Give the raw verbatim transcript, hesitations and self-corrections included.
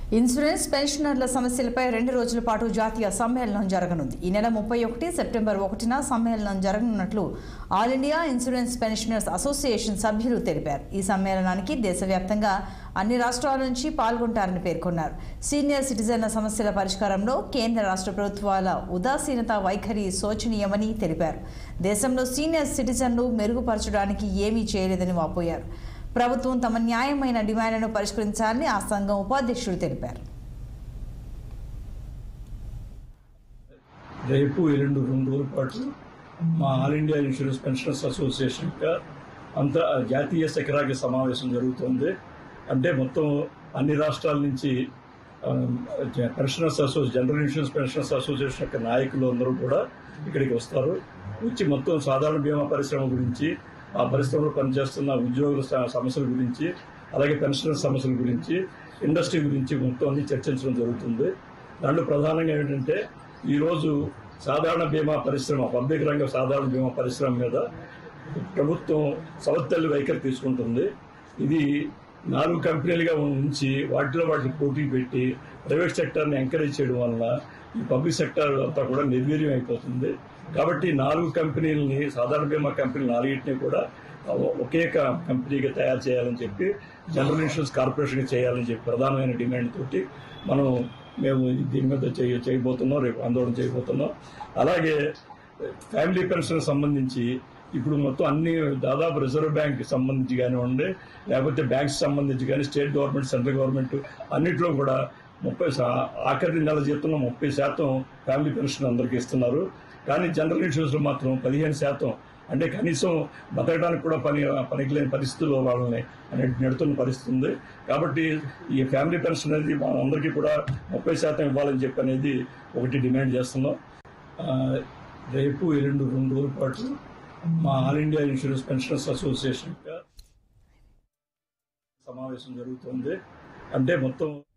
Insurance పెన్షనర్ల సమస్యలపై రెండు రోజుల పాటు జాతీయ సమ్మేళనం జరగనుంది. ఈ నెల ముప్పై ఒకటి సెప్టెంబర్ ఒకటిన సమ్మేళనం జరగనున్నట్లు all India insurance pensioners association సభ్యులు తెలిపారు. ఈ సమ్మేళనానికి దేశవ్యాప్తంగా అన్ని రాష్ట్రాల నుంచి పాల్గొంటారని పేర్కొన్నారు. సీనియర్ సిటిజన్ల సమస్యల పరిష్కారంలో కేంద్ర రాష్ట్ర ప్రభుత్వాల ఉదాసీనత వైఖరి శోచనీయమని తెలిపారు. దేశంలో సీనియర్ సిటిజన్లు మెరుగుపరచడానికి ఏమీ చేయలేదని వాపోయారు. ప్రభుత్వం తమ న్యాయమైన డిమాండ్లను పరిష్కరించాలని ఆ సంఘం ఉపాధ్యక్షుడు తెలిపారు. రేపు ఎల్లుండి రెండు రోజుల పాటు మా all India insurance pensioners association అంత జాతీయ శిఖరాగ్ర సమావేశం జరుగుతుంది. అంటే మొత్తం అన్ని రాష్ట్రాల నుంచి pensioners association general insurance pensioners association యొక్క నాయకులు అందరూ కూడా ఇక్కడికి వస్తారు. వచ్చి మొత్తం సాధారణ బీమా పరిశ్రమ గురించి, ఆ పరిశ్రమలో పనిచేస్తున్న ఉద్యోగుల సమస్యల గురించి, అలాగే పెన్షనర్ సమస్యల గురించి, ఇండస్ట్రీ గురించి మొత్తం అన్ని చర్చించడం జరుగుతుంది. దాంట్లో ప్రధానంగా ఏంటంటే ఈరోజు సాధారణ బీమా పరిశ్రమ, పబ్లిక్ రంగ సాధారణ బీమా పరిశ్రమ మీద ప్రభుత్వం సవత్తల్లి వైఖరి తీసుకుంటుంది. ఇది నాలుగు కంపెనీలుగా ఉంచి వాటిలో వాటికి పోటీ పెట్టి ప్రైవేట్ సెక్టర్ని ఎంకరేజ్ చేయడం వల్ల ఈ పబ్లిక్ సెక్టర్ అంతా కూడా నిర్వీర్యం అయిపోతుంది. కాబట్టి నాలుగు కంపెనీలని, సాధారణ బీమా కంపెనీలు నాలుగింటిని కూడా ఒకే కంపెనీగా తయారు చేయాలని చెప్పి జనరల్ ఇన్సూరెన్స్ కార్పొరేషన్గా చేయాలని చెప్పి ప్రధానమైన డిమాండ్ తోటి మనం మేము దీని మీద చేయ చేయబోతున్నాం రేపు ఆందోళన చేయబోతున్నాం. అలాగే ఫ్యామిలీ పెన్షన్ సంబంధించి ఇప్పుడు మొత్తం అన్ని దాదాపు రిజర్వ్ బ్యాంక్ సంబంధించి కానివ్వండి, లేకపోతే బ్యాంక్స్ సంబంధించి కానీ, స్టేట్ గవర్నమెంట్, సెంట్రల్ గవర్నమెంట్ అన్నింటిలో కూడా ముప్పై ఆఖరి నెల జీతంలో ముప్పై శాతం ఫ్యామిలీ పెన్షన్ అందరికీ ఇస్తున్నారు. కానీ జనరల్ ఇన్సూరెన్స్లో మాత్రం పదిహేను శాతం, అంటే కనీసం బతకడానికి కూడా పని పనికిలేని పరిస్థితుల్లో వాళ్ళని నెడుతున్న పరిస్థితి ఉంది. కాబట్టి ఈ ఫ్యామిలీ పెన్షన్ అనేది అందరికీ కూడా ముప్పై శాతం ఇవ్వాలని చెప్పి అనేది ఒకటి డిమాండ్ చేస్తున్నాం. రేపు ఎల్లుండి రెండు రోజుల పాటు మా all India insurance pensioners association సమావేశం జరుగుతుంది. అంటే మొత్తం